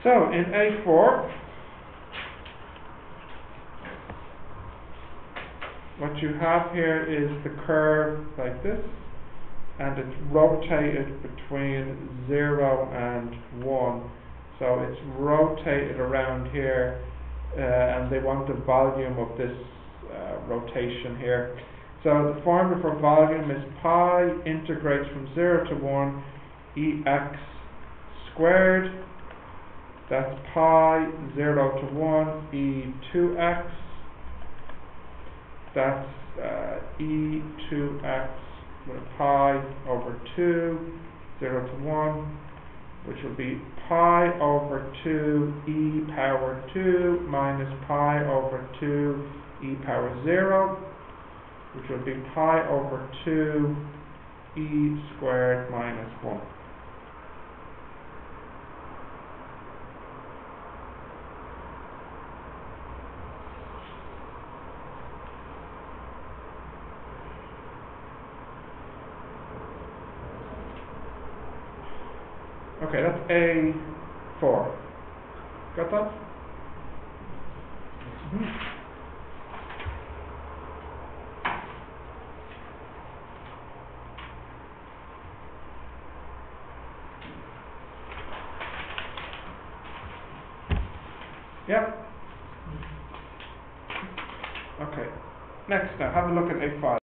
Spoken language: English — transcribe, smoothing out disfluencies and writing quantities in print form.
So in A4, what you have here is the curve like this, and it's rotated between 0 and 1. So it's rotated around here, and they want the volume of this rotation here. So the formula for volume is pi integrates from 0 to 1 ex squared. That's pi 0 to 1 e2x. That's e2x with a pi over 2, 0 to 1, which will be pi over 2 e power 2 minus pi over 2 e power 0, which will be pi over 2 e squared minus 1. Okay, that's A4. Got that? Yep. Okay. Next now, have a look at A5.